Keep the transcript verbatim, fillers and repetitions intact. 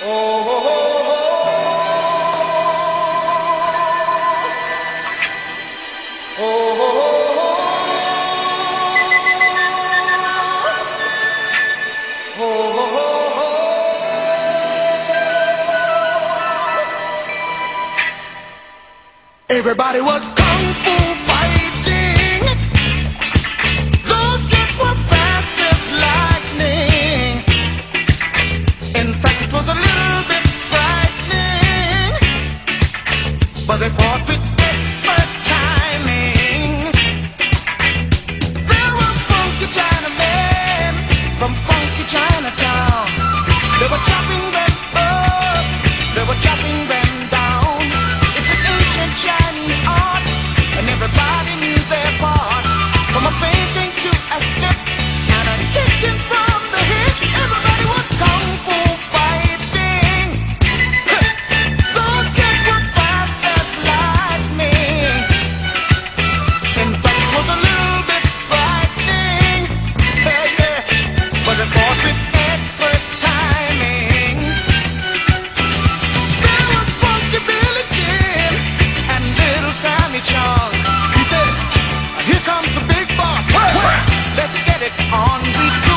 Everybody was kung fu fighting. Those kids were fast as lightning. In fact, it was a little bit frightening, but they fought with expert timing. There were funky Chinamen from funky Chinatown. They were chopping them up, they were chopping them down. It's an ancient Chinese art, and everybody knew their part. From a fainting to a slip, and a kicking from the hip. Everybody was kung fu fighting. Those kids were fast as lightning. In fact, it was a little bit frightening, yeah, yeah. But they fought with expert timing. There was funky Billy Chin and little Sammy Chung. He said, "Here comes the big boss. Let's get it on." We